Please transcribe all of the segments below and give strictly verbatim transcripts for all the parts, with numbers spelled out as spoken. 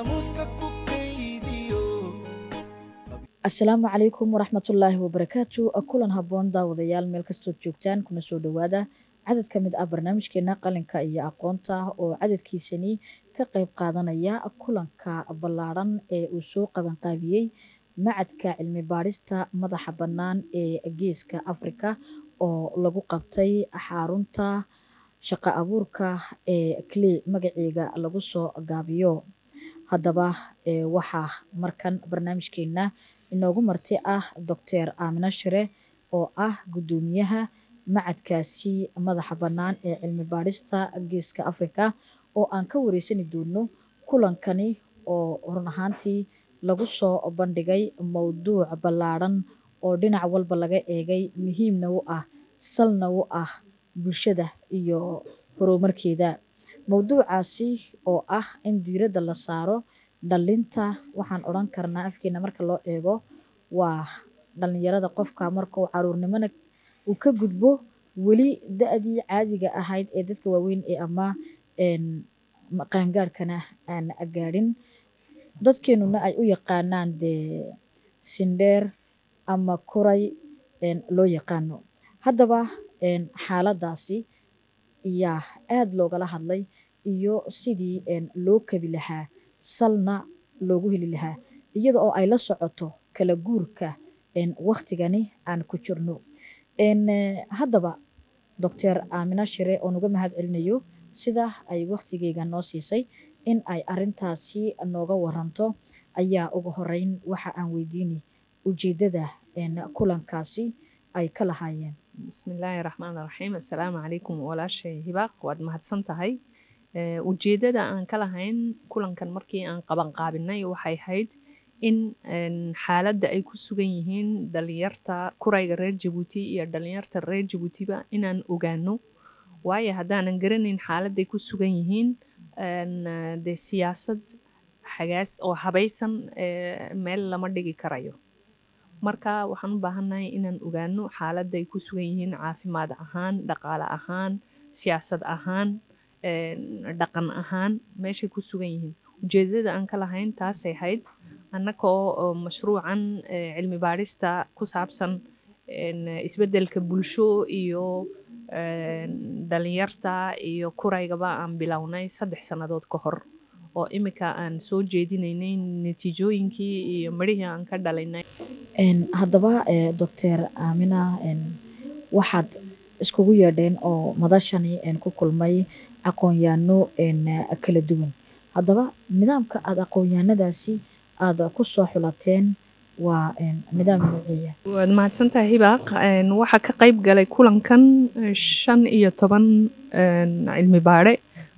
السلام عليكم ورحمة الله وبركاته أكلن هبون داوديال مeel kasto joogtaan kuna soo dhawaada cadad kamid ah barnaamijkeena qalinka iyo aqoonta oo cadadkiisani ka qayb qaadanaya kulanka ballaaran ee uu soo qaban qaabiyay macadka cilmi baarista madaxa bannaan ee geeska Afrika oo lagu qabtay xarunta shaqo abuurka ee Clay magaceega lagu soo gaabiyo haddaba waxa markan barnaamijkeena inoogu marti ah Doctor Amina Shire oo ah gudoomiyaha macadkaasi madaxa bannaan ee cilmi baarista geeska Afrika oo aan ka wareysani doono kulankani oo run ahaantii lagu soo bandhigay mowduuc ballaaran oo dhinac walba laga eegay muhiimna u ah salna u ah bulshada iyo horumarkeeda mowduucaasi oo ah in diiradda la saaro dhalinta waxaan oran karnaa afkeena marka loo eego waa dhalinyarada qofka marka uu caruurnimada uu ka gudbo wali da'dii caadiga ahayd ee dadka waaweyn ee ama een qaangaarkana aan gaarin dadkeenuna ay u yaqaanaan de sindheer ama koray een loo yaqaano haddaba een xaaladaasi iyo aad loogala hadlay iyo sidii een loo kabi lahaa salna loogu heli lahaa iyada oo ay la socoto kala guurka een waqtigani aan ku jirno een haddaba Doctor Amina Shire oo nuga mahad celinayo sida ay waqtigeega noo siisay in ay arintaasi nooga waranto ayaa ugu horeyn waxa aan weydiinay ujeedada een kulankaasi ay ka lahaayeen bismillahir rahmanir rahim assalaamu alaykum walaashay hibaaq waad mahadsantahay ujeedada aan ka lahayn kulankan markii aan qaban qaabinay waxay ahayd in xaaladda ay ku sugan yihiin dhalinyarta kurayga reer Djibouti iyo dhalinyarta reer Djibouti ba inaan ogaano waayo haddaanan garanayn xaaladda ay ku sugan yihiin de siyaasad xagaas oo habaysan meel lama dhigi karayo marka waxaan u baahanahay inaan ogaano xaaladda ay ku sugan yihiin caafimaad ahaan dhaqaale ahaan siyaasad ahaan dhaqan ahaan meeshay ku sugan yihiin ujeedada aan ka lahayn taasay ahayd annagoo mashruucan cilmi baarista ku saabsan isbeddelka bulsho iyo dhalinyarta iyo kuraygaba aan bilownay saddex sannadood ka hor oo imika aan soo jeedinaynay natiijooyinkii iyo marihii aan ka dhalaynay een haddaba Doctor Amina een waxaad iskugu yeedheen oo madashani een ku kulmay aqoon-yahano een kala duwan haddaba nidaamka aad aqoon-yahanadaasi aad ku soo xulateen waa een nidaam nuuciya waad mahadsantahay hibaaq een waxa ka qayb galay kulankan shan iyo toban een cilmi baare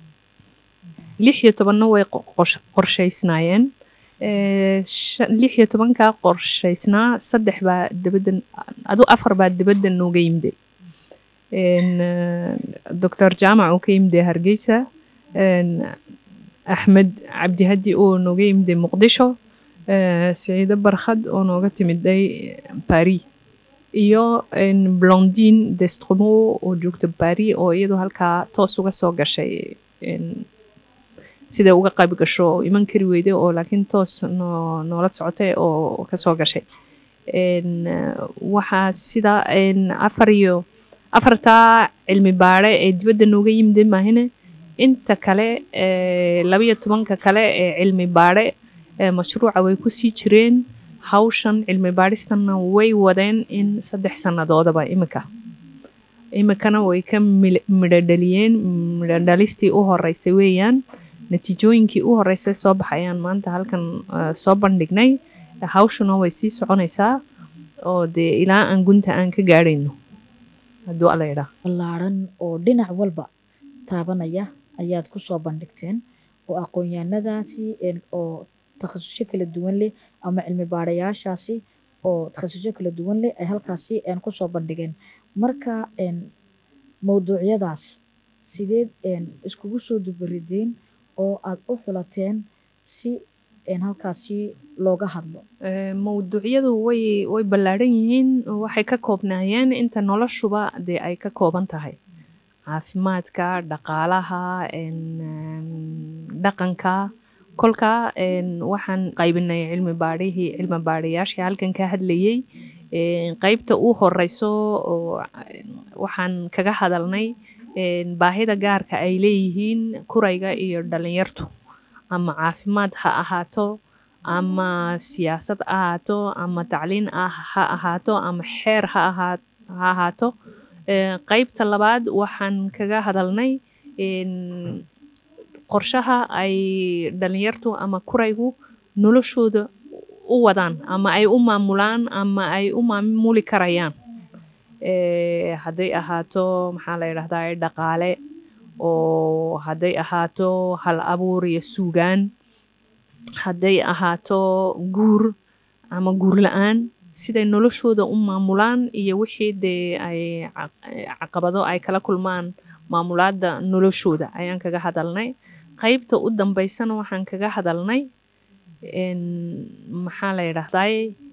lix iyo toban way qorshaysnaayeen ee lix iyo toban ka qorshaysnaa saddex baa dibadda adu afar baa dibadda nooga yimday een Doctor Jaamac oo ka yimday Hargeysa een Ahmed Abdi Hadi oo nooga yimday Muqdisho ee Saïda Barkhad oo nooga timiday Paris iyo een Blondine Destromo oo joogta Paris oo iyadoo halkaa toos uga soo gashay een sida uga qayb gasho iman kari weyday oo laakiin toos noola socotay oo ka soo gashay een waxa sida een afar iyo afarta cilmi baare ee dibadda nooga yimid maahine inta kale ee laba iyo toban ka kale ee cilmi baare ee mashruuca way ku sii jireen hawshan cilmi baaristana way wadeen in saddex sannadoodaba imika imikana way ka midho dhaliyeen midho dhalistii u horeysay weeyaan natiijooyinkii u horeysay soo baxayaan maanta halkan soo bandhignay hawshuna way sii soconaysaa oo de ilaa aan gunta aan ka gaarayno hadduu alla yidhaa ballaaran oo dhinac walba taabanaya ayaad ku soo bandhigteen oo aqoon-yahanadaasi oo takhasusyo kala duwan leh ama cilmi baarayaashaasi oo takhasusyo kala duwan leh ay halkaasi ku soo bandhigeen marka mowduucyadaas sideed iskugu soo dubarideen oo aad u xulateen si in halkaasi looga hadlo mowduucyadu way way ballaaran yihiin waxay ka koobnaayeen inta noloshuba dee ay ka kooban tahay caafimaadka dhaqaalaha dhaqanka kolka waxaan qaybinay cilmi baadhihii cilmi baadhayaashii halkan ka hadlayay qaybta u horeyso waxaan kaga hadalnay baahida gaarka ay leeyihiin kurayga iyo dhalinyartu ama caafimaad ha ahaato ama siyaasad ha ahaato ama tacliin ah ha ahaato ama xeer ha ahaato qaybta labaad waxaan kaga hadalnay qorshaha ay dhalinyartu ama kuraygu noloshooda u wadaan ama ay u maamulaan ama ay u maamuli karayaan hadday ahaato maxaa la yidhahdaa dhaqaale oo hadday ahaato hal abuur iyo suugaan hadday ahaato guur ama guur la-aan siday noloshooda u maamulaan iyo wixii dee ay caqabado ay kala kulmaan maamulaadda noloshooda ayaan kaga hadalnay qaybta u dambeysana waxaan kaga hadalnay maxaa la yidhaahdaa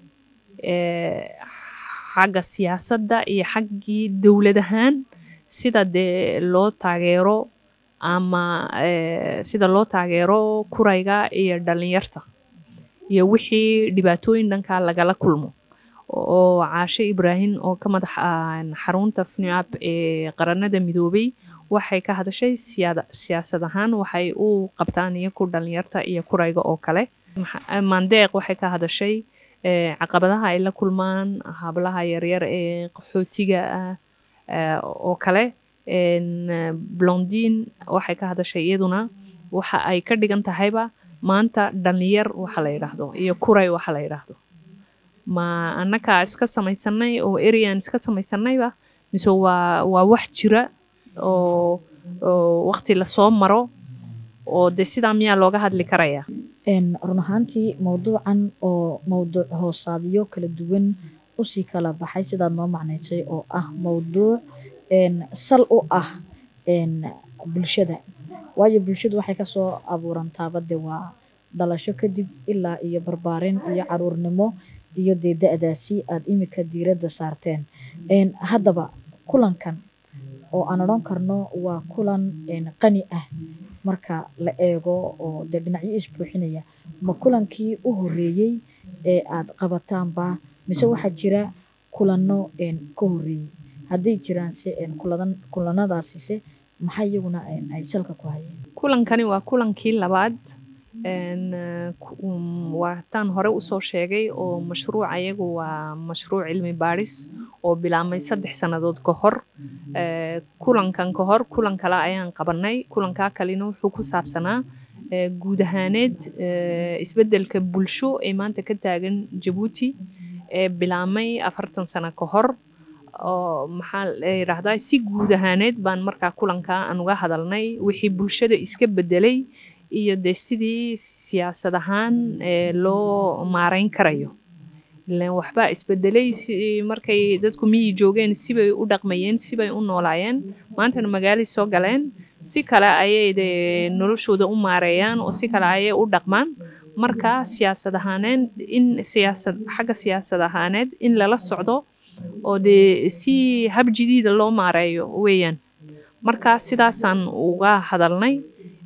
xagga siyaasadda iyo xaggii dowlad ahaan sida dee loo taageero ama sida loo taageero kurayga iyo dhalinyarta iyo wixii dhibaatooyin dhankaa lagala kulmo oo Caashe Ibraahin oo ka madax xarunta FNUAP ee qaranada midoobay waxay ka hadashay siyaasad ahaan waxay u qabtaan iyagu dhalinyarta iyo kurayga oo kale Mandeeq waxay ka hadashay caqabadaha ay la kulmaan hablaha yaryar ee qaxootiga oo kale Blondine waxay ka hadashay iyaduna waxa ay ka dhigan tahayba maanta dhalinyar waxa la yiraahdo iyo kuray waxa la yiraahdo ma annaka iska samaysanay oo arean iska samaysanayba mise waa waa wax jira oo waqti la soo maro oo de sidaa miyaa looga hadli karaya run ahaantii mawduucan oo mawduuc hoosaadyo kala duwan usii kala baxay sidaad noo macnaysay oo ah mawduuc sal u ah bulshada waayo bulshadu waxay kasoo abuurantaaba de waa dhalasho kadib ilaa iyo barbaarin iyo caruurnimo iyo dee da-daasi aad imika diiradda saarteen haddaba kulankan oo aan odhan karno waa kulan qani ah marka la eego oo dee dhinacyo isbuuxinaya ma kulankii u horeeyey ee aad qabataanba mise waxaa jira kulano ka horeeyey hadday jiraan se kulanadaasise maxay iyaguna ay salka ku hayeen kulankani waa kulankii labaad waa taan hore usoo sheegay oo mashruuc ayagu waa mashruuc cilmi baadhis oo bilaabmay saddex sannadood ka hor kulankan ka hor kulan kale ayaan qabanay kulankaa kalena wuxuu ku saabsanaa guud ahaaneed isbeddelka bulsho ee maanta ka taagan Jabuuti ee bilaabmay afartan sano ka hor oo maxaa la yiraahdaa si guud ahaaneed baan markaa kulankaa aan uga hadalnay wixii bulshada iska beddelay iyo de sidii siyaasad ahaan loo maareyn karayo ilaan waxba isbedelay markay dadku miyi joogeen sibay u dhaqmayeen sibay u noolaayeen maantana magaalay soo galeen si kale ayay de noloshooda u maareeyaan oo si kale ayay u dhaqmaan marka siyaasad ahaaneed in siyaasad xagga siyaasad ahaaneed in lala socdo oo de si hab jadiida loo maareeyo weeyaan marka sidaasaan uga hadalnay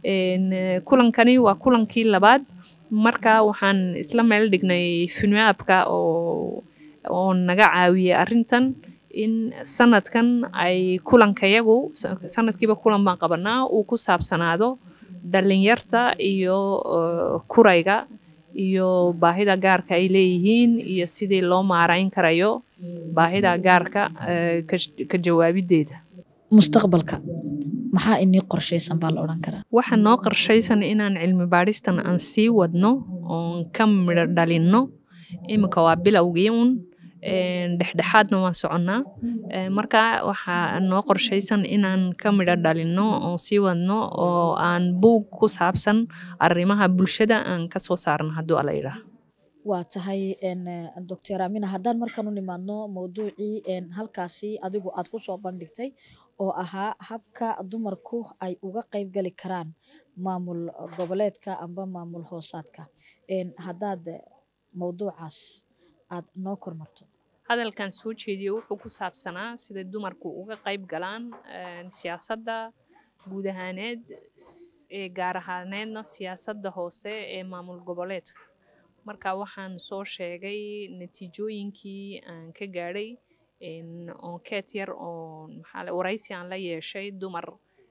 kulankani waa kulankii labaad marka waxaan isla meel dhignay FNUAP-ka oo oo naga caawiyay arrintan in sanadkan ay kulankayagu sanadkiiba kulan baan qabanaa uu ku saabsanaado dhalinyarta iyo kurayga iyo baahida gaarka ay leeyihiin iyo sidii loo maareyn karayo baahida gaarka ka jawaabideeda mustaqbalka maxaa inii qorshaysan baa la odhan karaa waxa noo qorshaysan inaan cilmi baadhistan aan sii wadno oon ka midho dhalinno imika waa bilowgii un dhexdhexaadna waan soconnaa marka waxaa noo qorshaysan inaan ka midho dhalinno oon sii wadno oo aan buug ku saabsan arrimaha bulshada aan ka soo saarno hadduu ala yidhaah waa tahay doctor Amina haddaan markaan u nimaadno mawduucii halkaasi adigu aad ku soo bandhigtay oo ahaa habka dumarku ay uga qayb gali karaan maamul goboleedka amba maamul hoosaadka haddaad mawduucaas aad noo kormarto hadalkan soo jeediyo wuxuu ku saabsanaa sida dumarku uga qayb galaan siyaasadda guud ahaaneed ee gaar ahaaneedna siyaasadda hoose ee maamul goboleedka. Marka waxaan soo sheegay natiijooyinkii aan ka gaadhay enquete yar oo maxaa la waraysi aan la yeeshay dumar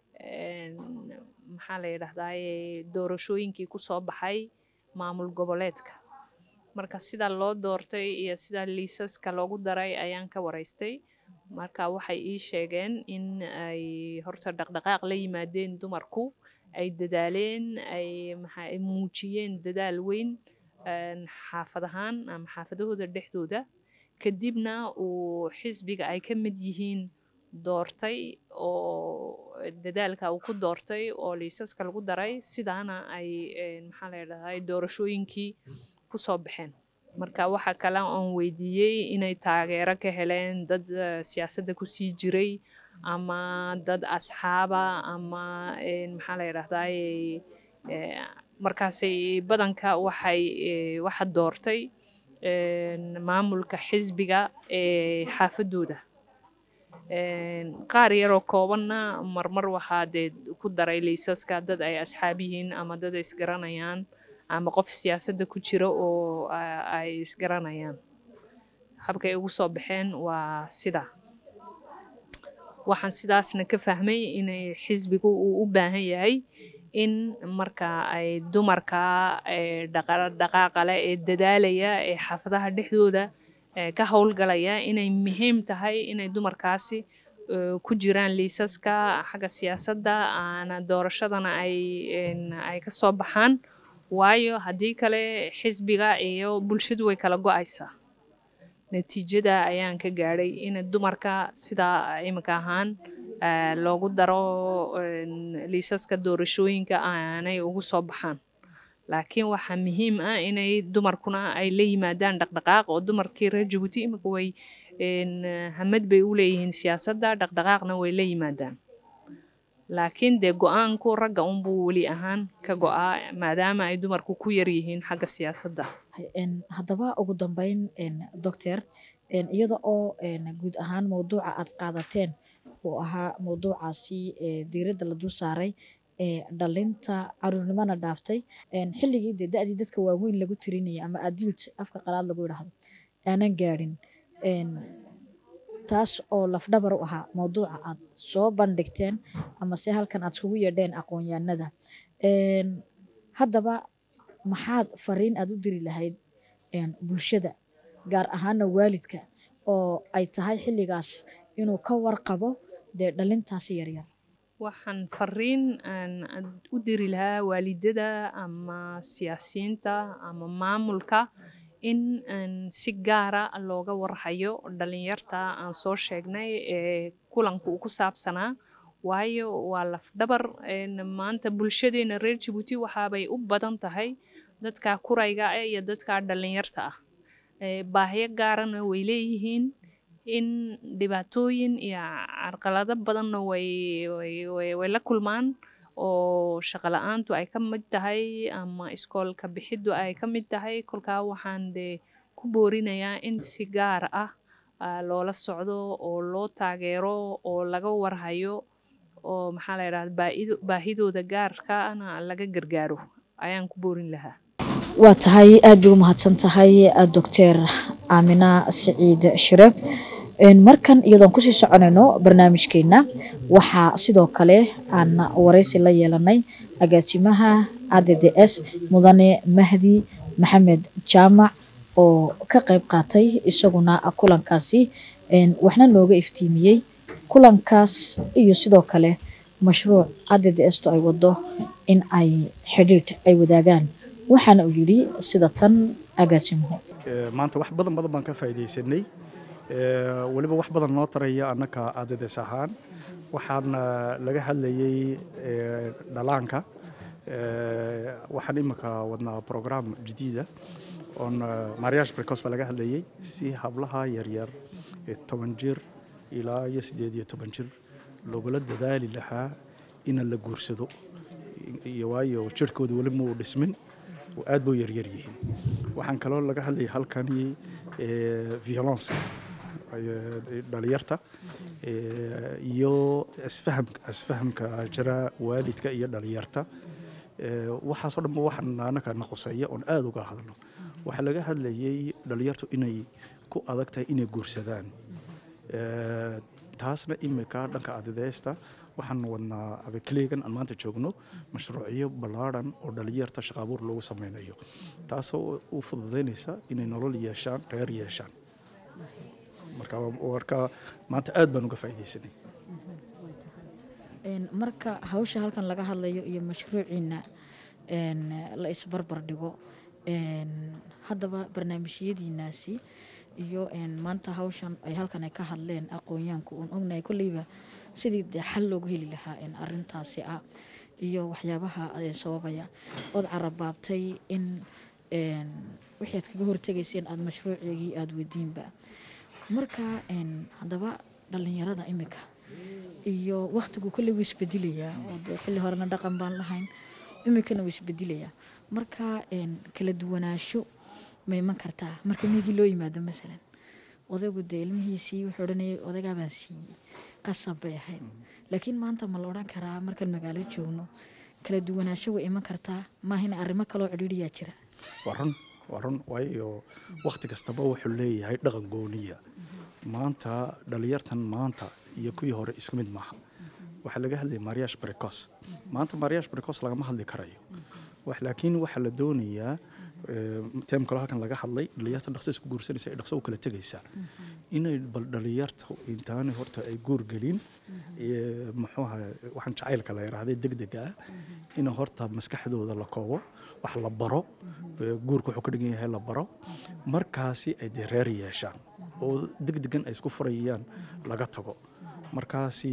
maxaa la yidhahdaaye doorashooyinkii ku soo baxay maamul goboleedka. Marka sida loo doortay iyo sida liisaska loogu daray ayaan ka waraystay. Marka waxay ii sheegeen in ay horta dhaqdhaqaaq la yimaadeen dumarku, ay dadaaleen, ay maxaa muujiyeen dadaal weyn xaafadahaan ama xaafadahooda dhexdooda. Kadibna uu xisbiga ay ka mid yihiin doortay oo dadaalka uu ku doortay oo liisaska lagu daray, sidaana ay maxaa la yidhahdaa doorashooyinkii ku soo baxeen. Marka waxa kale oo weydiiyey inay taageero ka heleen dad siyaasadda ku sii jiray ama dad asxaaba ama maxaa la yidhahdaa markaasay badanka waxay waxa doortay maamulka xisbiga ee xaafadooda. qaar yaroo koobanna marmar waxaa dee ku daray liisaska dad ay asxaab yihiin ama dad ay isgaranayaan ama qof siyaasadda ku jira oo ay isgaranayaan. habkay ugu soo baxeen waa sida. Waxaan sidaasna ka fahmay inay xisbigu uu u baahan yahay in marka ay dumarka dhaqaaqa leh ee dadaalaya ee xaafadaha dhexdooda ka howlgalaya inay muhiim tahay inay dumarkaasi ku jiraan liisaska xagga siyaasadda aana doorashadana ay ay ka soo baxaan. waayo haddii kale xisbiga iyo bulshadu way kala go'aysaa. natiijada ayaan ka gaadhay in dumarka sida imika ahaan loogu daro liisaska doorashooyinka aanay ugu soo baxaan. laakiin waxaa muhiim ah inay dumarkuna ay la yimaadaan dhaqdhaqaaq oo dumarkii reer Jabuuti imika way hamad bay u leeyihiin siyaasadda, dhaqdhaqaaqna way la yimaadaan. laakiin dee go-aanku ragga unbuu weli ahaan ka go'aa maadaama ay dumarku ku yar yihiin xagga siyaasadda. haddaba ugu dambeyn doctor iyada oo guud ahaan mawduuca aad qaadateen uu ahaa mawduucaasi diiradda la dul saaray dhalinta caruurnimana dhaaftay xilligii dee da'dii dadka waaweyn lagu tirinayay ama adult afka qalaad lagu yidhaahdo aanan gaadhin, taas oo lafdhabar u ahaa mawduuca aad soo bandhigteen ama se halkan aad iskugu yeedheen aqoon-yahanada. haddaba maxaad fariin aad u diri lahayd bulshada gaar ahaana waalidka oo ay tahay xilligaas inuu ka warqabo dee dhalintaasi yaryar? waxaan fariin u diri lahaa waalidada ama siyaasiyiinta ama maamulka in si gaara looga warhayo dhalinyarta aan soo sheegnay ee kulanku uu ku saabsanaa. waayo waa lafdhabar maanta bulshadeena reer Jabuuti waxaabay u badan tahay dadka kurayga ah iyo dadka dhalinyarta ah. baahiyo gaarana way leeyihiin, in dhibaatooyin iyo carqalado badanna way way la kulmaan oo shaqo la'aantu ay ka mid tahay ama iskoolka bixiddu ay ka mid tahay. kolkaa waxaan dee ku boorinayaa in si gaar ah loola socdo oo loo taageero oo laga warhayo oo maxaa la yidhahdaa baahidooda gaarkaana laga gargaaro ayaan ku boorin lahaa. waa tahay aad bay u mahadsan tahay doctor Aamina Saciid Shire. markan iyadoon kusii soconayno barnaamijkeena waxaa sidoo kale aan waraysi la yeelanay agaasimaha A D D S mudane Mahdi Maxamed Jaamac oo ka qayb qaatay isaguna kulankaasi waxna looga iftiimiyey kulankaas iyo sidoo kale mashruuc A D D S to ay wado in ay xidhiidh ay wadaagaan. waxaana uu yidhi sida tan agaasimuhu. maanta wax badan badan baan ka faa'iidaysanay waliba wax badan noo taraya annaka A D D S ahaan. waxaan laga hadlayay dhalaanka. waxaan imika wadnaa program jadiida oon mariage precoce ba laga hadlayay si hablaha yaryar toban jir ilaa iyo sideed iyo toban jir loogula dadaali lahaa in la guursado. iyo waayo jirkooda wali ma u dhismin aad buu yar yar yihiin. waxaan kaloo laga hadlayay halkani violence dhalinyarta iyo isfahamka isfahamka jira waalidka iyo dhalinyarta waxaasoo dhanba waxaan anaka naqusaya oon aad uga hadlo waxaa laga hadlayay dhalinyartu inay ku adag tahay inay guursadaan taasna imika dhanka adideysta waxaan wadnaa abakleegan aan maanta joogno mashruucyo ballaaran oo dhalinyarta shaqo abuur loogu sameynayo taasoo u fududeynaysa inay nolol yeeshaan reer yeeshaan marka warka maanta aad baan uga faa'iideysanay marka hawsha halkan laga hadlayo iyo mashruuciina la isbarbar dhigo haddaba barnaamijyadiinaasi iyo maanta hawshan ay halkan ay ka hadleen aqoonyaanku uun ognahay kolleyba sidii dee xal loogu heli lahaa arrintaasi ah iyo waxyaabaha sababaya ood carabaabtay in wixii aad kaga hortegayseen aada mashruucigii aada weydiinba marka haddaba dhallinyarada imika iyo waqtigu kolley wuu isbedelayaa oo dee xilli horena dhaqan baan lahayn imikana wuu isbedelayaa marka kala duwanaansho ma iman kartaa marka miyigii loo yimaado masalan odaygu dee ilmihiisii wuxuu odhanayay odaygaa baan siiyey qasab bay ahayd laakiin maanta ma la odhan karaa markaan magaalo joogno kala duwanaansho way iman kartaa maahina arrimo kaloo cidhiidhiyaa jira waa run waa run waayo waqti kastaba wuxuu leeyahay dhaqan gooniya maanta dhalinyartan maanta iyo kuwii hore isku mid maaha waxaa laga hadlayay mariage precos maanta mariage precos lagama hadli karayo wax laakiin waxaa la doonayaa teem kale halkan laga hadlay dhalinyarta dhaqso isku guursanaysa ay dhaqso u kala tegaysaa inay bal dhalinyarta intaanay horta ay guur gelin muxuu ahaa waxaan jacaylka la yiraahday degdega ah in horta maskaxdooda la koobo wax la baro guurku wuxuu ka dhigan yahay la baro markaasi ay dee reer yeeshaan oo degdegan ay isku furayaan laga tago markaasi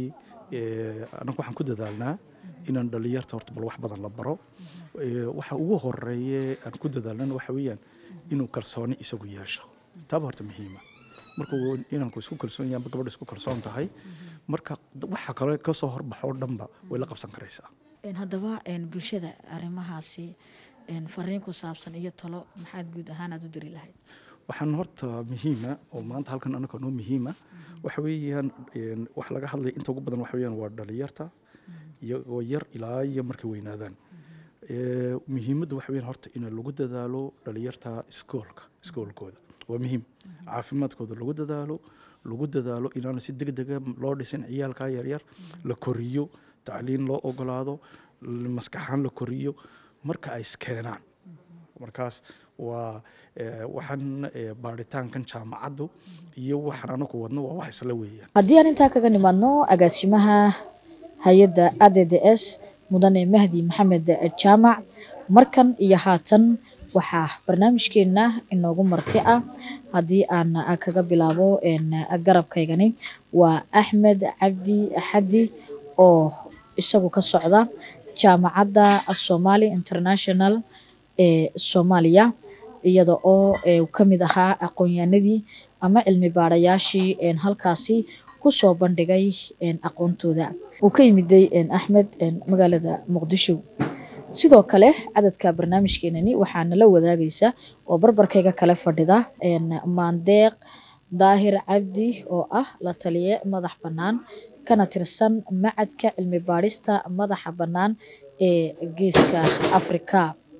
anagu waxaan ku dadaalnaa inaan dhalinyarta horta bal wax badan la baro waxa ugu horeeye aan ku dadaalnana waxa weeyaan inuu kalsooni isagu yeesho taaba horta muhiima markuu inaanku isku kalsoon yahay gabadha isku kalsoon tahay marka waxa kale ka soo horbaxo dhanba way la qabsan karaysaa haddaba bulshada arrimahaasi fariin ku saabsan iyo talo maxaad guud ahaan aad u diri lahayd waxaan horta muhiima oo maanta halkan anaka noo muhiima waxa weeyaan wax laga hadlay inta ugu badan waxa weeyaan waa dhalinyarta iyagoo yar ilaa iyo markay weynaadaan muhiimadda waxa weeyaan horta in lagu dadaalo dhalinyarta iskoolka iskoolkooda waa muhiim caafimaadkooda lagu dadaalo lagu dadaalo inaan si degdega loo dhisin ciyaalka yaryar la koriyo tacliin loo ogolaado maskaxaan la koriyo marka ay iskeenaan markaas waa waxaan baaritaankan jaamacaddu iyo waxaan anagu wadno waa wax isla weeyaan haddii aan intaa kaga nimaadno agaasimaha hay-adda A D D S mudane Mahdi Maxamed Jaamac markan iyo haatan waxaa barnaamijkeena inoogu marti ah haddii aan kaga bilaabo garabkaygani waa Axmed Cabdi Xadi oo isagu ka socda jaamacadda Somali International ee Soomaaliya iyada oo ka mid ahaa aqoonyahanadii ama cilmi baarayaashii halkaasi ku soo bandhigay aqoontooda uu ka yimiday Axmed magaalada Muqdisho sidoo kale cadadka barnaamijkeenani waxaana la wadaagaysa oo barbarkayga kala fadhida Maandeeq Daahir Cabdi oo ah la taliye madax bannaan kana tirsan macadka cilmi baarista madaxa bannaan ee Geeska Afrika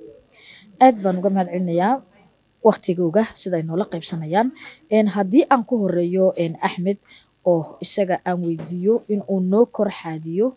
aad baan uga mahad celinayaa waqtigooga sida ay noola qaybsanayaan haddii aan ku horeeyo Axmed oo isaga aan weydiiyo in uu noo kor xaadiyo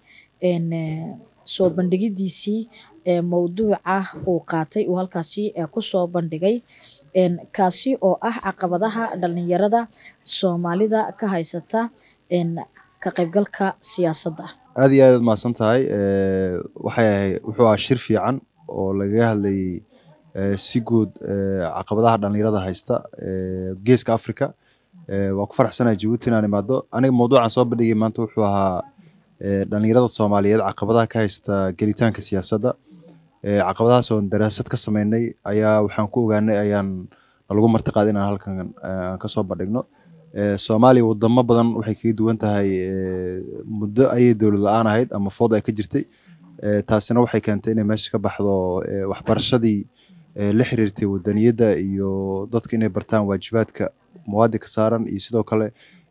soo bandhigidiisii mawduuca uu qaatay uu halkaasi ku soo bandhigay kaasi oo ah caqabadaha dhalinyarada Soomaalida ka haysata ka qaybgalka siyaasadda aad iyo aad maasan tahay waxay wuxuu ahaa shir fiican oo laga hadlayay si guud caqabadaha dhalinyarada haysta Geeska Afrika waa ku faraxsanahay Djibouti inaan imaado aniga mawduucan soo bandhigay maanta wuxuu ahaa dhalinyarada Soomaaliyeed caqabadaha ka haysta gelitaanka siyaasadda caqabadahaas oo daraasad ka sameynay ayaa waxaan ku ogaanay ayaan lagu marti qaaday inaan halkan ka soo bandhigno Soomaaliya wadamo badan waxay kaga duwan tahay muddo ay dawlad la'aan ahayd ama food ay ka jirtay taasina waxay keentay inay meesha ka baxdo waxbarashadii la xiriirtay wadaniyada iyo dadka inay bartaan waajibaadka muwaadinka saaran iyo sidoo kale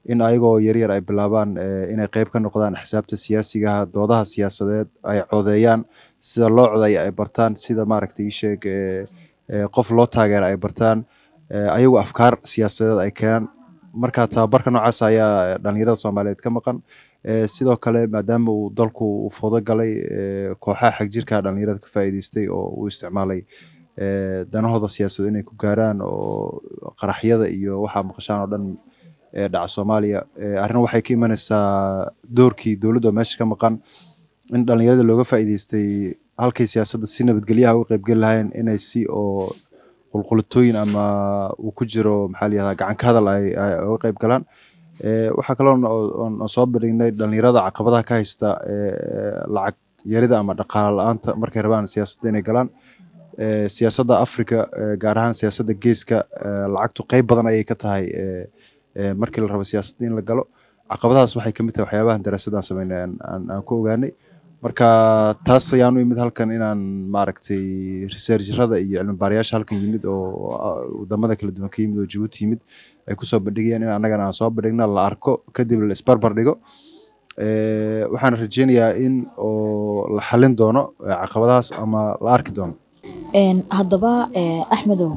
in ayagoo yaryar ay bilaabaan inay qayb ka noqdaan axsaabta siyaasiga doodaha siyaasadeed ay codeeyaan sida loo codeeyo ay bartaan sida maaragtay ii sheeg qof loo taageero ay bartaan ayagoo afkaar siyaasadeed ay keenaan marka tababarka noocaas ayaa dhalinyarada Soomaaliyeed ka maqan sidoo kale maadaama uu dalku uu foodo galay kooxaha xagjirka dhalinyarada ka faa'iideystay oo uu isticmaalay danahooda siyaasadeed inay ku gaaraan oo qaraxyada iyo waxa maqashaan oo dhan dhaca Soomaaliya arrin waxay ka imanaysaa doorkii dawladda meesha ka maqan in dhalinyarada looga faa'iideystay halkay siyaasadda si nabadgelyo ah uga qayb gal lahayn inay si oo qulqultooyin ama uu ku jiro maxaa la yiraahdaa gacan ka hadal ay uga qayb galaan waxa kale oo soo bandhignay dhalinyarada caqabadaha ka haysta lacag yarida ama dhaqaale la'aanta markay rabaan siyaasadda inay galaan siyaasadda Afrika gaar ahaan siyaasadda geeska lacagtu qayb badan ayay ka tahay markii la rabo siyaasadda in la galo caqabadahaas waxay ka mid tahay waxyaabaha daraasaddan sameynay aan ku ogaanay marka taas ayaan u imid halkan inaan maaragtay researcherada iyo cilmi baarayaasha halkan yimid oo wadamada kala duwan ka yimid oo Djibouti yimid ay ku soo bandhigayaan in annagana aan soo bandhigna la arko kadib la isbarbar dhigo waxaan rajeynayaa in oo la xalin doono caqabadahaas ama la arki doono haddaba Axmedow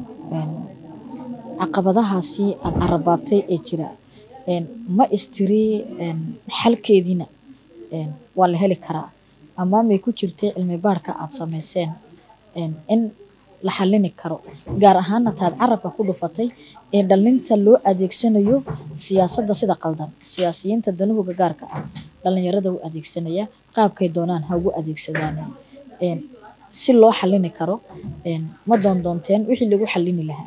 caqabadahaasi aad carabaabtay ee jira ma istiri xalkeedina waa la heli karaa ama may ku jirtay cilmi baarka aad sameyseen in la xalini karo gaar ahaan taad carabka ku dhufatay ee dhalinta loo adeegsanayo siyaasadda sida qaldan siyaasiyiinta danahooda gaarka ah dhalinyarada u adeegsanaya qaabkay doonaan ha ugu adeegsadaan si loo xalini karo ma doon doonteen wixii lagu xalini lahaa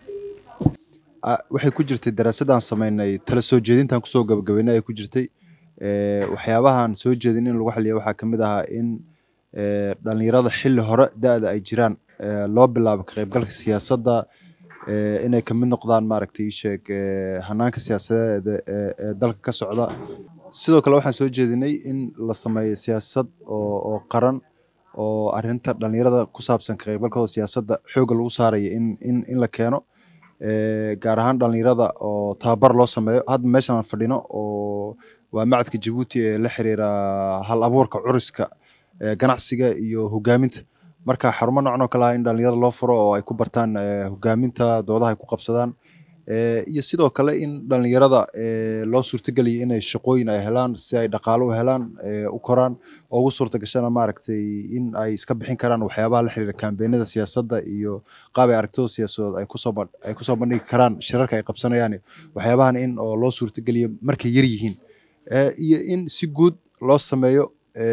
waxay ku jirtay daraasaddan sameynay tala soo jeedintan ku soo gabagabeynay ay ku jirtay waxyaabahan soo jeedin in lagu xaliyo waxa kamid ah in dhalinyarada xilli hore daada ay jiraan loo bilaabo ka qaybgalka siyaasadda inay kamid noqdaan maaragtay sheeg hanaanka siyaasadeed ee dalka ka socda sidoo kale waxaan soo jeedinay in la sameeyo siyaasad oo oo qaran oo arinta dhalinyarada ku saabsan ka qaybgalkooda siyaasadda xoog lagu saarayo in in in la keeno gaar ahaan dhalinyarada oo tababar loo sameeyo hadda meeshan aan fadhino oo waa macadka Djibouti ee la xiriira hal abuurka curiska ganacsiga iyo hogaaminta marka xarumo noocan oo kale ah in dhalinyarada loo furo oo ay ku bartaan hogaaminta doodaha ay ku qabsadaan iyo sidoo kale in dhalinyarada loo suurtageliyo inay shaqooyin ay helaan si ay dhaqaale u helaan u koraan oo ugu suurtagashana maaragtay in ay iska bixin karaan waxyaabaha la xiriira kaambeenada siyaasadda iyo qaab ay aragtida siyaasadeed ay ku soo ay ku soo bandhigi karaan shirarka ay qabsanayaan waxyaabahan in oo loo suurtageliyo markay yar yihiin iyo in si guud loo sameeyo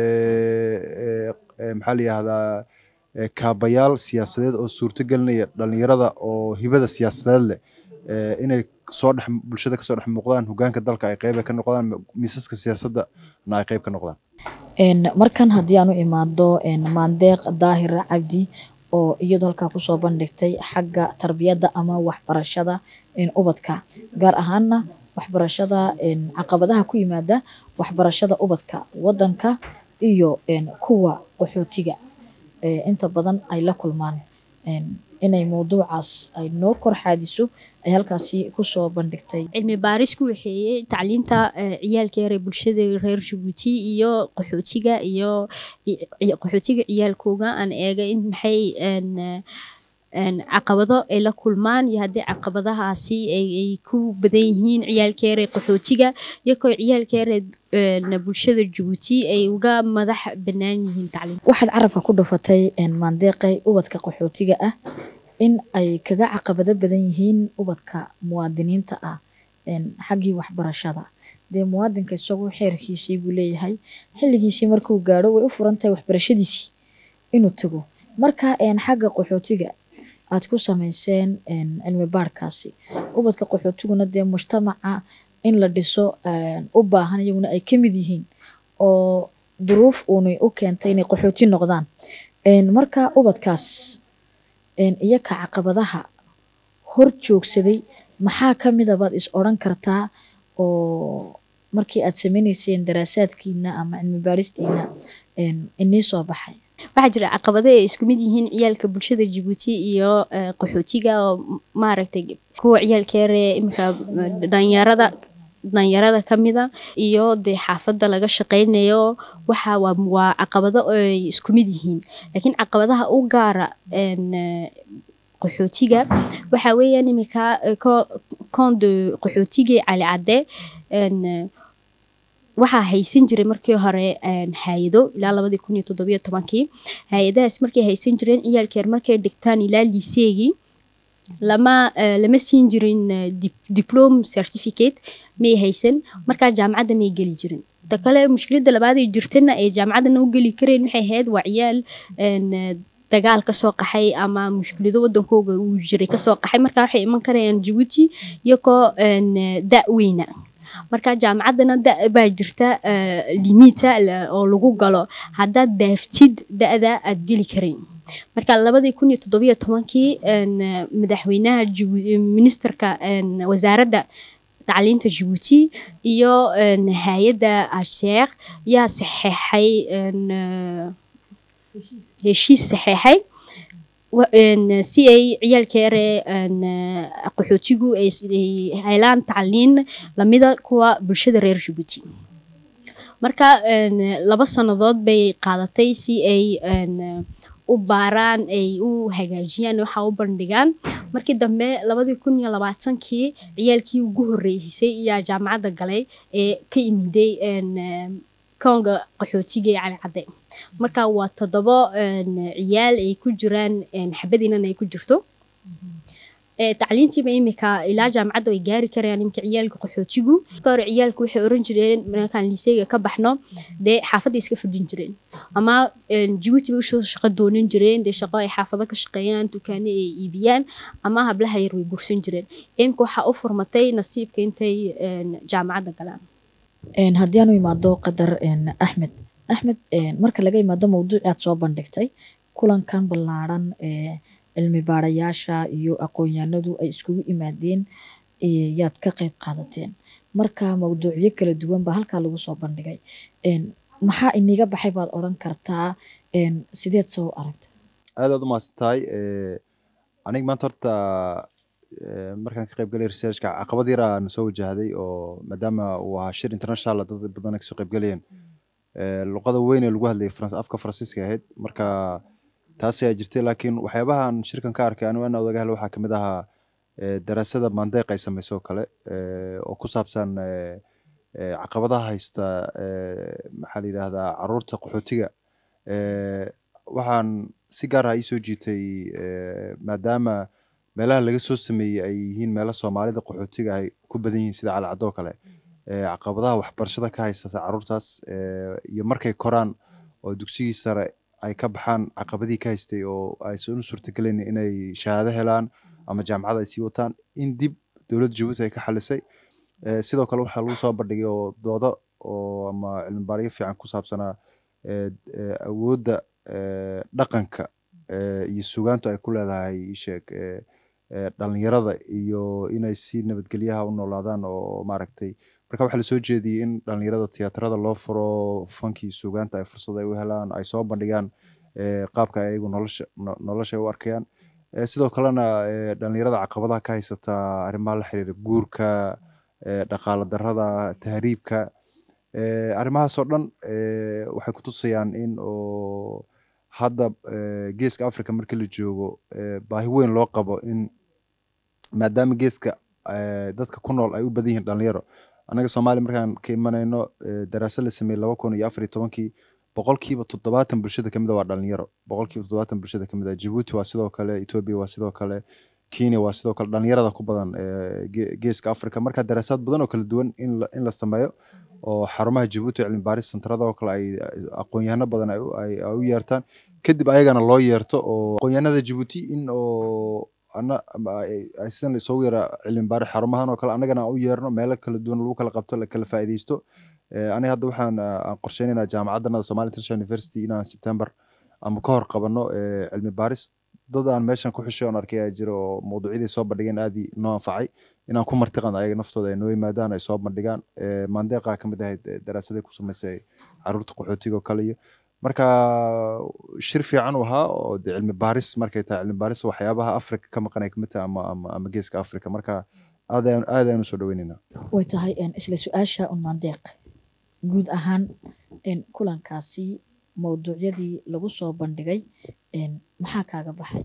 maxaa la yiraahdaa kaabayaal siyaasadeed oo suurtagelinaya dhalinyarada oo hibada siyaasadeed leh inay soo dhex bulshada ka soo dhex muuqdaan hogaanka dalka ay qayb ka noqdaan miisaska siyaasadda na ay qayb ka noqdaan markan haddii aan u imaado Maandeeq Daahir Cabdi oo iyadoo halkaa ku soo bandhigtay xagga tarbiyadda ama waxbarashada ubadka gaar ahaanna waxbarashada caqabadaha ku yimaada waxbarashada ubadka wadanka iyo kuwa qaxootiga inta badan ay la kulmaan inay mowduucaas ay noo kor xaadiso ay halkaasi ku soo bandhigtay cilmi baaris ku waxeeyay tacliinta ciyaalka yar ee bulshada reer Djibouti iyo qaxootiga iyo qaxootiga ciyaalkooga aan eegay in maxay caqabado ay la kulmaan iyo haddii caqabadahaasi ay ku badan yihiin ciyaalka yar ee qaxootiga iyo koo ciyaalka yar ee bulshada Djibouti ay uga madax bannaan yihiin tacliin waxaad carabka ku dhufatay Maandeeqay ubadka qaxootiga ah in ay kaga caqabado badan yihiin ubadka muwaadiniinta ah xaggii waxbarashada dee muwaadinka isagoo xeerkiisii buu leeyahay xilligiisii markuu gaadho way u furan tahay waxbarashadiisii inuu tago marka xagga qaxootiga aad ku sameyseen cilmi baarkaasi ubadka qaxootiguna dee mujtamaca in la dhiso u baahan iyaguna ay ka mid yihiin oo duruuf uunay u keentay inay qaxooti noqdaan marka ubadkaas iyo ka caqabadaha hor joogsaday maxaa ka mid ah baad is oran kartaa oo markii aad sameynayseen daraasaadkiina ama cilmi baaristiina inii soo baxay waxaa jira caqabado ay isku mid yihiin ciyaalka bulshada Djibouti iyo qaxootiga oo maaragtay kuwa ciyaalka yar ee imika dhalinyarada dhalinyarada ka mid a iyo dee xaafadda laga shaqaynayo waxa waa waa caqabado ay isku mid yihiin laakiin caqabadaha u gaara qaxootiga waxa weeyaan imika konde qaxootiga Cali Cadde waxaa haysan jiray markii hore hay'ado ilaa labadi kun iyo toddoba iyo tobankii hay'adahaas markay haysan jireen ciyaalkeer markay dhigtaan ilaa liseegii lama lama siin jirin diploma certificate may haysan markaa jaamacadda may geli jirin ta kale mushkiladda labaad ee jirtana ee jaamacadana u geli kareen waxay ahayd waa ciyaal dagaal ka soo qaxay ama mushkilado wadankooga uu jiray ka soo qaxay markaa waxay iman karayaan Djibouti iyagoo da' weyna marka jaamacadana da' baa jirta limita oo lagu galo haddaad daaftid da'da aad geli karayn marka labadi kun iyo toddoba iyo tobankii madaxweynaha ministerka wasaaradda tacliinta Djibouti iyo hay'adda Sheikh yaa saxeexay heshiis saxeexay si ay ciyaalkeere qaxootigu ay helaan tacliin lamida kuwa bulshada reer Djibouti marka laba sanadood bay qaadatay si ay u baaraan ay u hagaajiyaan waxa u bandhigaan markii dambe labadi kun iyo labaatankii ciyaalkii ugu horeysay ayaa jaamacadda galay ee ka imiday Konga qaxootiga Cali Cadde marka waa toddoba ciyaal ay ku jiraan xabadiina ay ku jirto ee tacliintiiba imika ilaa jaamacadda ay gaari karayaan imika ciyaalka qaxootigu kor ciyaalku waxay oran jireen markaan liseega ka baxno de xaafadda iska fadhin jireen ama Djibouti way soo shaqo doonan jireen de shaqo ay xaafadda ka shaqeeyaan dukaano ay iibiyaan ama hablaha yar way gursan jireen imika waxa u furmatay nasiibka intay jaamacadda galaan een haddii aanu imaado qadar een Axmed Axmed een marka laga imaado mowduucaad soo bandhigtay kulankan ballaaran ee cilmi baarayaasha iyo aqoon-yahanadu ay iskugu imaadeen yaad ka qayb qaadateen marka mowduucyo kala duwan ba halka lagu soo bandhigay een maxaa iniga baxay baad oran kartaa een sideed soo aragtay aad aad u maasantahay ee aniga maanta horta markaan ka qayb galay researchka caqabad yar aan soo wajahday oo maadaama uu ahaa shir international dad badan ka soo qayb galayeen ee luqada weyn ee lagu hadlayay France afka Faransiiska ahayd marka taasi ay jirtay laakiin waxyaabahan shirkan ka arkay anigu aan odaga helo waxa kamid ahaa daraasada mandeeq ay sameeyso kale oo ku saabsan caqabadaha haysta maxaa la yiraahdaa caruurta qaxootiga waxaan si gaar ah soo jiitay maadaama meelaha laga soo sameeyay ay yihiin meelaha Soomaalida qaxootiga ay ku badan yihiin sida Cali Cadde oo kale caqabadaha waxbarashada ka haysta caruurtaas iyo markay koraan oo dugsiga sare ay ka baxaan caqabadii ka haystay oo ay soo suurtageleen inay shahaado helaan ama jaamacad ay sii wataan in dib dawladda Djibouti ay ka xalisay sidoo kale waxa lagu soo bandhigay oo doodo oo ama cilmi baariyo fiican ku saabsanaa awoodda dhaqanka iyo suugaantu ay ku leedahay sheeg dhalinyarada iyo inay si nabadgelyaha u noolaadaan oo maaragtay marka waxa la soo jeediyay in dhalinyarada tiyaatarada loo furo fanki suugaanta ay fursad ay u helaan ay soo bandhigaan qaabka ay iyagu nolosha nolosha u arkayaan sidoo kalena dhalinyarada caqabadaha ka haysata arrimaha la xiriira guurka dhaqaale darrada tahriibka arrimahaas oo dhan waxay ku tusayaan in oo hadda geeska Afrika markii la joogo baahi weyn loo qabo in maadaama geeska dadka ku nool ay u badan yihiin dhalinyaro anaga Soomaali markaan ka imanayno daraasad la sameeyay laba kun iyo afar iyo tobankii boqolkiiba toddobaatan bulshada kamid ah waa dhalinyaro boqolkiiba toddobaatan bulshada kamid ah Djibouti waa sidoo kale Ethiopia waa sidoo kale Kenya waa sidoo kale dhalinyarada ku badan geeska Afrika marka daraasad badan oo kala duwan in in la sameeyo oo xarumaha Djibouti cilmi baaris centrada oo kale ay aqoon-yahano badan ay u yeertaan kadib ayagana loo yeerto oo aqoon-yahanada Djibouti in oo ana ay san soo yara cilmi baaris xarumahan oo kale anagana u yeerno meel kala duwan lagu kala qabto la kala faa'iideysto ani hadda waxaan qorsheynaynaa jaamacadda Somali International University inaan September ama ka hor qabano cilmi baaris dad aan meeshan ku xishoon arkay jiro mowduucyada soo bandhigeen aad noo anfacay inaan ku martiqan ayaga naftooda ay noo yimaadaan ay soo bandhigaan mandeeqa kamid ah daraasada ku sameysay caruurta qaxootiga oo kale marka shir fiican u ahaa oo cilmi baaris markay tahay cilmi baaris waxyaabaha Afrika ka maqan ay kamid tahay ama ama geeska Afrika marka aad ayaan aad ayaan usoo dhaweynaynaa. way tahay een, isla su-aasha un maandeeq guud ahaan een, kulankaasi mowduucyadii lagu soo bandhigay een, maxaa kaaga baxay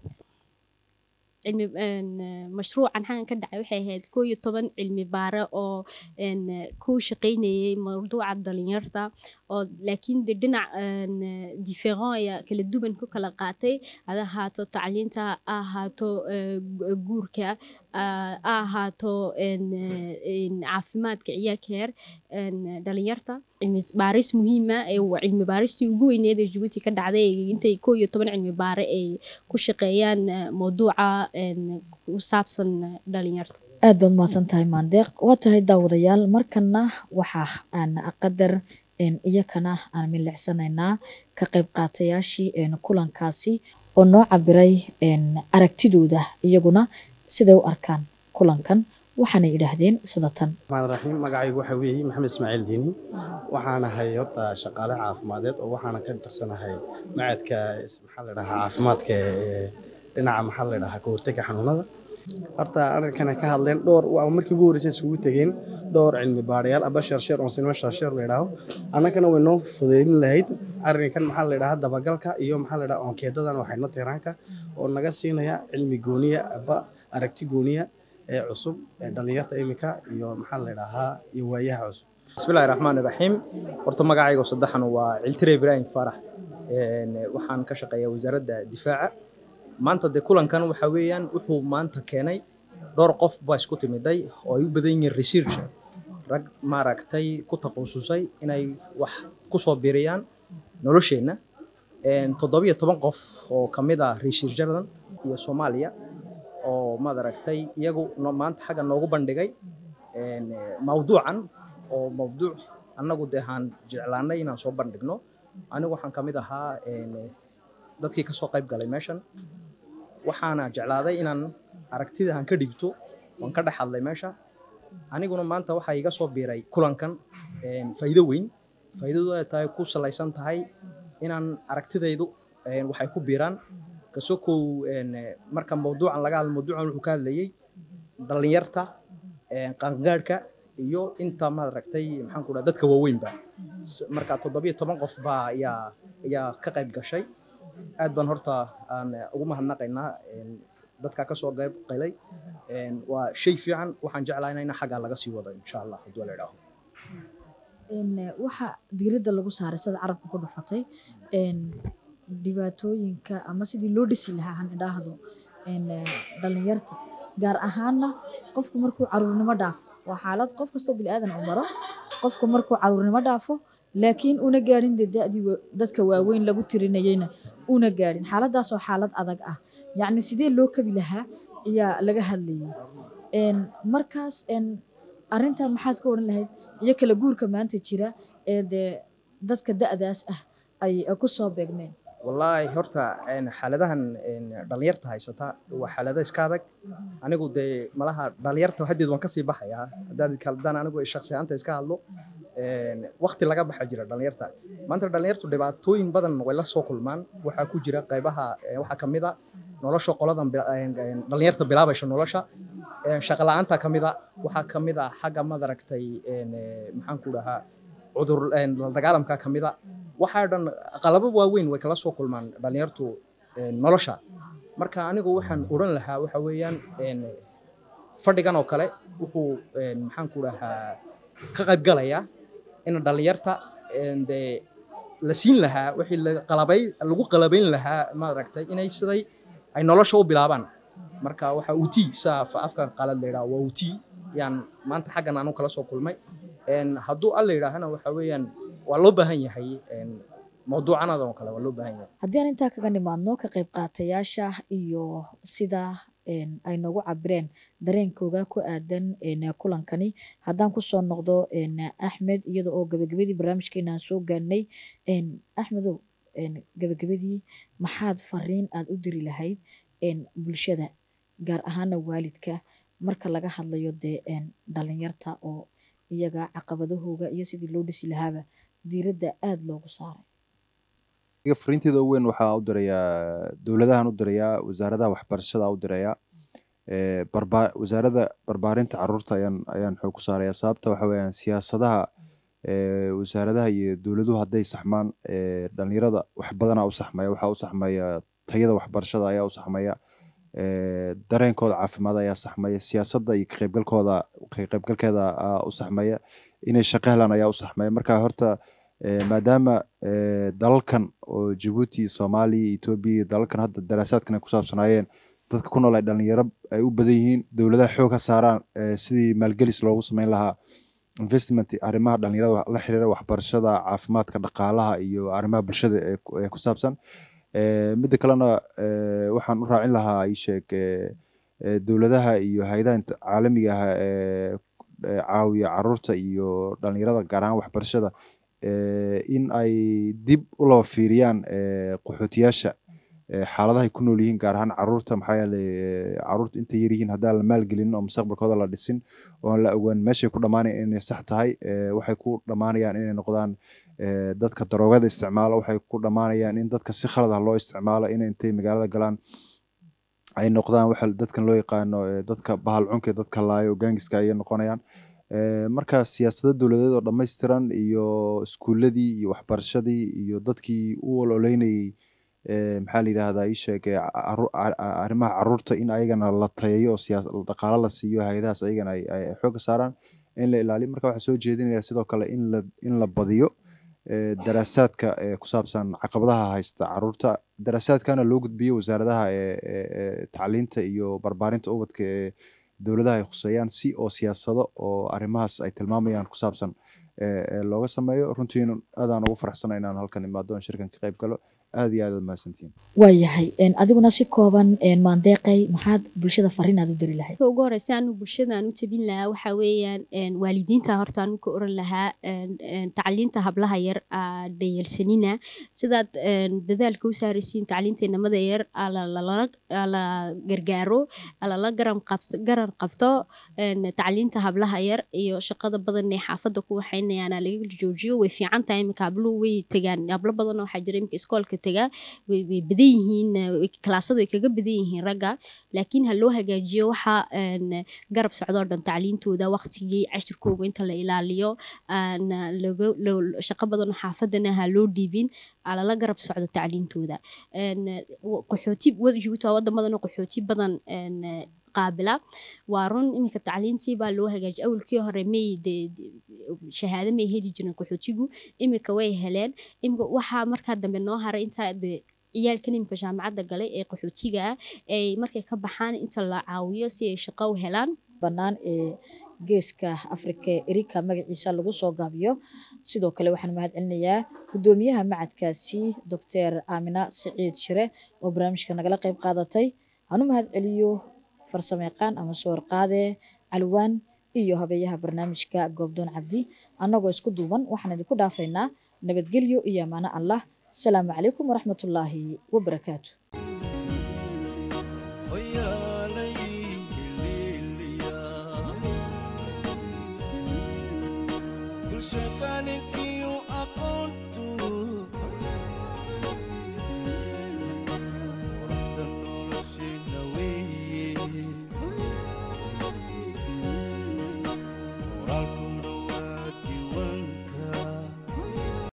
cilmi een, mashruucan xagan ka dhacay waxay ahayd koo iyo toban cilmi baare oo een, ku shaqaynayay mawduuca dhalinyarta oo laakiin de dhinac een, different ya kala duwan ku kala qaatay hada ahaato tacliinta ha ahaato eh, gu- guurka ah, ha ahaato een, een, caafimaadka ciyaalka yar een, dhalinyarta cilmi baaris muhiima ee waa cilmi baaristii ugu weyneed ee Djibouti ka dhacday intay koo iyo toban cilmi baare ay ku shaqeeyaan eh, mawduuca een, ku saabsan eh, dhalinyarta aad baad mahadsan tahay maandeeq waa tahay daawadayaal markana waxa aan qadar een, iyakana aan milicsanaynaa ka qayb qaatayaashii een, kulankaasi oo noo cabiray een, aragtidooda iyaguna siday u arkaan kulankan waxaanay yidhaahdeen sida tan الرحمن الرحيم magacaygu waxa weeye maxamed ismaaciil diini waxaana ahay horta shaqaale caafimadeed oo waxaana ka tirsanahay macadka maxaa la dhahaa caafimaadka ee dhinaca maxaa la dhahaa ka hortagga xanuunada horta arrinkana ka hadleen dhowr waa markii ugu horeysay isugu tageen dhowr cilmi baarayaal aba sharsheer oo sinima sharsheer la yidhaaho annagana way noo fudeydin lahayd arrinkan maxaa la dhahaa dabagalka iyo maxaa la dhahaa onkeedadan waxayna tiraanka oo naga siinaya cilmi gooniya aba aragti gooniya ee cusub ee dhalinyarta imika iyo maxaa la dhahaa iyo waayaha cusub bismillaahi raxmaani raxiim horta magacayga saddexan waa Ciltire Ibrahim Farax een waxaan ka shaqeeyaa wasaaradda difaaca maanta de kulankan waxa weeyaan wuxuu maanta keenay dhowr qof baa isku timiday oo ay u badan yihiin research rag maaragtay ku takhasusay inay wax ku soo biiriyaan nolosheena een toddoba iyo toban qof oo kamid ah research-yadan iyo Soomaaliya oo maaragtay iyagu no- maanta xagga noogu bandhigay een mawduucan oo mawduuc annagu deehaan jeclaanay inaan soo bandhigno anigu waxaan kamid ahaa een dadkii ka soo qayb galay meeshan waxaana jeclaaday inaan aragtida aan ka dhigto waan ka dhex hadlay meesha aniguna maanta waxa iga soo biiray kulankan een faa'iido weyn faa'iidadu ay tahay ku salaysan tahay inaan aragtidaydu een waxay ku biiraan kasokow een marka mawduucan laga hadlo mawduucan wuxuu ka hadlayay dhalinyarta een qaangaadhka iyo inta maaragtay maxaan ku dhahaa dadka waaweynba S- marka toddoba iyo toban qof baa ayaa ayaa ka qayb gashay aad baan horta aan ugu mahadnaqaynaa een dadka ka soo qayb qalay een waa shay fiican waxaan jeclahay in xagga laga sii wado insha Allah haddii la yiraahdo een, waxa diiradda lagu saaray sida carabka ku dhufatay een, dhibaatooyinka ama sidii loo dhisi lahaa han idhaahdo een, dhalinyarta gaar ahaana qofku markuu caruurnimo dhaafo waa xaalad qof kastoo bini'aadan u maro qofku markuu caruurnimo dhaafo laakiin una gaadhin dee da'dii wa- dadka waaweyn lagu tirinayeyna una gaadhin xaaladaas oo xaalad adag ah yacni sidee loo kabi lahaa ayaa laga hadlayay een, markaas een, arrintaa maxaad ka odhan lahayd iyo kala guurka maanta jira ee dee dadka da'daas ah ay ku soo beegmeen wallaahi horta een xaaladahan een dhalinyarta haysata waa xaalado iska adag anigu dee malaha dhalinyarta haddeed waan kasii baxayaa haddaan kaldaan anigu shakhsi ahaanta iska hadlo een waqti laga baxa jira dhalinyarta maanta dhalinyartu dhibaatooyin badan way la soo kulmaan waxaa ku jira qaybaha een waxaa kamid ah nolosha qoladan bi- een een dhalinyarta bilaabaysa nolosha een shaqo la'aanta kamid ah waxaa kamid ah xagga madaragtay een ee, maxaan ku dhahaa cudur een la dagaalamka kamid ah waxaa dhan qalabo waaweyn way kala soo kulmaan dhalinyartu een nolosha marka anigu waxaan oran lahaa waxa weeyaan een fadhigan oo kale wuxuu een maxaan ku dhahaa ka qayb galaya in dhalinyarta een dee la siin lahaa wixii la qalabay lagu qalabayn lahaa maaragtay inay siday ay nolosha u bilaabaan marka waxa uti saa afka qalad la yiraahdo waa uti yaan maanta xaggan aanu kala soo kulmay een hadduu alla yiraahana waxa weeyaan waa loo baahan yahay een mawduucanada oo kale waa loo baahan yahay haddii aan intaa kaga nimaadno ka qayb qaatayaasha iyo sida een, ay noogu cabireen dareenkooga ku aadan een, kulankani haddaan kusoo noqdo een, axmed iyada oo gabagabadii barnaamijkeena aan soo gaarnay een, axmedow een, gabagabadii maxaad fariin aad u diri lahayd een, bulshada gaar ahaana waalidka marka laga hadlayo dee een, dhalinyarta oo iyaga caqabadahooga iyo sidii loo dhisi lahaaba diiradda aada loogu saaray iga fariinteeda ugu weyn waxaa u dirayaa dowladahan u dirayaa wasaaradaha waxbarashada u dirayaa barbaar wasaaradda barbaarinta carruurta ayaan ayaan xoog ku saaraya sababta waxa weeyaan siyaasadaha wasaaradaha iyo dowladuhu hadday saxmaan dhalinyarada wax badanaa u saxmaya waxaa u saxmaya tayada waxbarashada ayaa u saxmaya dareenkooda caafimaad ayaa saxmaya siyaasadda iyo ka qaybgalkooda ka qaybgalkeeda u saxmaya inay shaqo helaan ayaa u saxmaya marka horta maadaama dalalkan oo Djibouti Soomaaliya Ethiopia dalalkan hadda daraasaadkan ku saabsanaayeen dadka ku nool ay dhalinyaro ay u badan yihiin dowladaha xoog ka saaraan sidii maalgelis loogu sameyn lahaa investment arrimaha dhalinyarada la xiriira waxbarashada caafimaadka dhaqaalaha iyo arrimaha bulshada ee ku saabsan mid kalena waxaan u raacin lahaa ay sheeg dowladaha iyo hay'adaha caalamiga ah ee caawiya carruurta iyo dhalinyarada gaar ahaan waxbarashada in ay dib u loo fiiriyaan qaxootiyaasha xaaladaha ay ku nool yihiin gaar ahaan carruurta maxaa yeelay carruurta inta yar yihiin haddaan la maalgelin oo mustaqbalkooda la dhisin oo la ogaan meeshay ku dhamaanayaan inay sax tahay waxay ku dhamaanayaan inay noqdaan dadka daroogada isticmaala waxay ku dhamaanayaan in dadka si khalad ah loo isticmaalo inay intay magaalada galaan ay noqdaan waxa dadkan loo yaqaano dadka bahal cunka dadka laayo gangiska ay noqonayaan marka siyaasadda dowladeed oo dhameystiran iyo iskuuladii iyo waxbarashadii iyo dadkii u ololeynayay maxaa la yiraahdaa ii sheeg arrimaha carruurta in ayagana la tayeeyo oo siyaasad dhaqaale la siiyo hay'adahaas ayagana ay xoog saaraan in la ilaaliyo marka waxa soo jeedinaya sidoo kale in la in la badiyo daraasaadka ku saabsan caqabadaha haysta carruurta daraasaadkana loo gudbiyo wasaaradaha tacliinta iyo barbaarinta ubadka ee dowladaha ay khuseeyaan si oo siyaasado oo arrimahaas ay tilmaamayaan ku saabsan looga sameeyo runtii aadaan ugu faraxsanahay inaan halkan imaado aan shirkan ka qayb galo aad iyo aad mahadsantiin waayahay adiguna si kooban maandeeqay maxaad bulshada fariinaad u diri lahayd ugu horeysa aanu bulshada aan u tabin lahaa waxa weeyaan waalidiinta horta aan ka oran lahaa tacliinta hablaha yar dhayalsanina sidaad dadaalka u saaraysiin tacliinta inamada yar la gargaaro la garan qabto garan qabto tacliinta hablaha yar iyo shaqada badan ee xaafadda ku waxaynayaan laga joojiyo way fiican tahay marka habluhu way tagaan hablo badan waxa jira imka iskoolka taga way badan yihiin kalaasada way kaga badan yihiin ragga laakiin ha loo hagaajiyo waxa garab socdo dhan tacliintooda waqtigii cashirkooda inta la ilaaliyo shaqo badan xaafadana ha loo dhiibin ala la garab socdo tacliintooda qaxooti Djibouti wadamadan qaxooti badan qaabila waa run iminka tacliintii baa loo hagaajiyay awalkii hore may shahaado may heli jirin qaxootigu iminka way heleen iminka waxa markaa dambe noo haray inta ciyaalkan iminka jaamacadda galay ee qaxootiga ah ay markay ka baxaan inta la caawiyo si ay shaqo u helaan bannaan ee geeska Afrika Erika magaciisa lagu soo gaabiyo sidoo kale waxaan mahad celinayaa gudoomiyaha macadkaasi Doctor Amina Saciid Shire oo barnaamijka nagala qayb qaadatay aanu mahad celiyo farsamayaqaan ama soo qaade alwaan iyo habeeyaha barnaamijka Goobdoon Cabdi annagoo isku duuban waxaan idinku dhaafaynaa nabadgelyo iyo amaana Allah salaamu calaykum waraxmatullaahi wabarakaatuh Yeah.